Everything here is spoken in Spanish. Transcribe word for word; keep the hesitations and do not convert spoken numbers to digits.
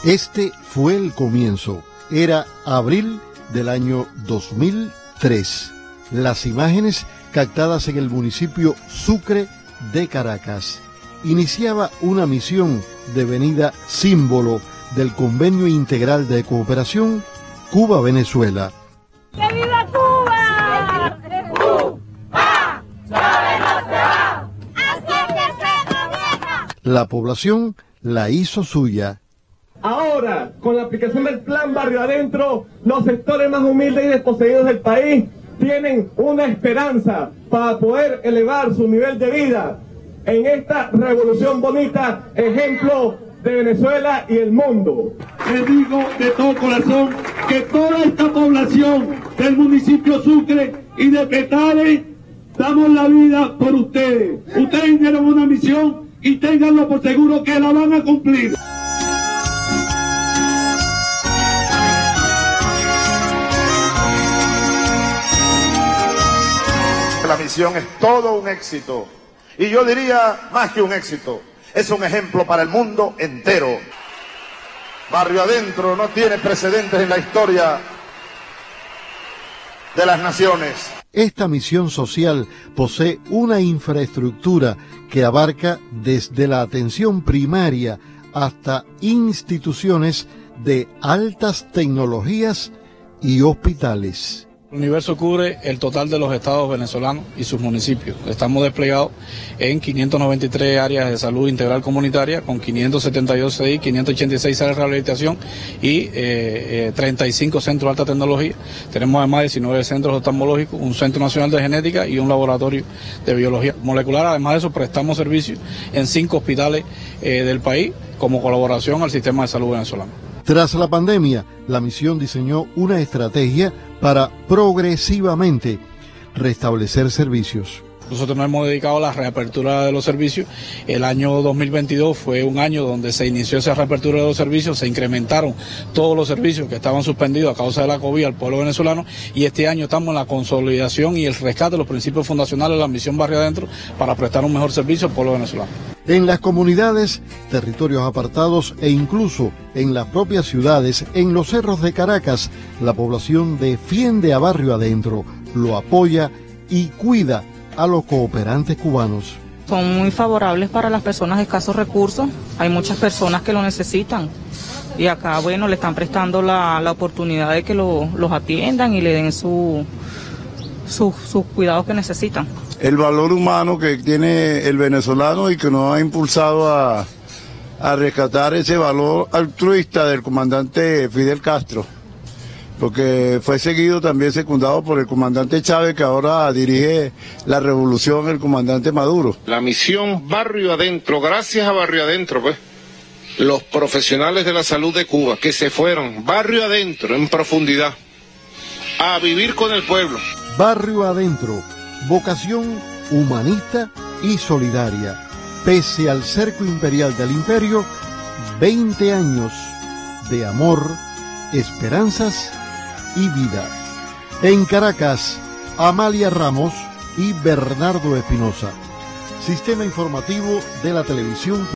Este fue el comienzo. Era abril del año dos mil tres. Las imágenes captadas en el municipio Sucre de Caracas. Iniciaba una misión devenida símbolo del Convenio Integral de Cooperación Cuba-Venezuela. ¡Que viva Cuba! ¡Cuba! ¡Chávez no se va! ¡Acérquese, gobierno! La población la hizo suya. Ahora, con la aplicación del Plan Barrio Adentro, los sectores más humildes y desposeídos del país tienen una esperanza para poder elevar su nivel de vida en esta revolución bonita, ejemplo de Venezuela y el mundo. Les digo de todo corazón que toda esta población del municipio Sucre y de Petare damos la vida por ustedes. Ustedes dieron una misión y ténganlo por seguro que la van a cumplir. La misión es todo un éxito, y yo diría más que un éxito, es un ejemplo para el mundo entero. Barrio Adentro no tiene precedentes en la historia de las naciones. Esta misión social posee una infraestructura que abarca desde la atención primaria hasta instituciones de altas tecnologías y hospitales. El universo cubre el total de los estados venezolanos y sus municipios. Estamos desplegados en quinientas noventa y tres áreas de salud integral comunitaria, con quinientos setenta y dos C I, quinientas ochenta y seis áreas de rehabilitación y eh, eh, treinta y cinco centros de alta tecnología. Tenemos además diecinueve centros oftalmológicos, un centro nacional de genética y un laboratorio de biología molecular. Además de eso, prestamos servicios en cinco hospitales eh, del país como colaboración al sistema de salud venezolano. Tras la pandemia, la misión diseñó una estrategia para progresivamente restablecer servicios. Nosotros nos hemos dedicado a la reapertura de los servicios. El año dos mil veintidós fue un año donde se inició esa reapertura de los servicios, se incrementaron todos los servicios que estaban suspendidos a causa de la COVID al pueblo venezolano, y este año estamos en la consolidación y el rescate de los principios fundacionales de la misión Barrio Adentro para prestar un mejor servicio al pueblo venezolano. En las comunidades, territorios apartados e incluso en las propias ciudades, en los cerros de Caracas, la población defiende a Barrio Adentro, lo apoya y cuida a los cooperantes cubanos. Son muy favorables para las personas de escasos recursos. Hay muchas personas que lo necesitan y acá, bueno, le están prestando la, la oportunidad de que lo, los atiendan y le den su, su, sus cuidados que necesitan. El valor humano que tiene el venezolano y que nos ha impulsado a, a rescatar ese valor altruista del comandante Fidel Castro, porque fue seguido también secundado por el comandante Chávez, que ahora dirige la revolución, el comandante Maduro. La misión Barrio Adentro, gracias a Barrio Adentro, pues, los profesionales de la salud de Cuba que se fueron Barrio Adentro en profundidad a vivir con el pueblo. Barrio Adentro, vocación humanista y solidaria. Pese al cerco imperial del imperio, veinte años de amor, esperanzas y vida. En Caracas, Amalia Ramos y Bernardo Espinosa. Sistema informativo de la televisión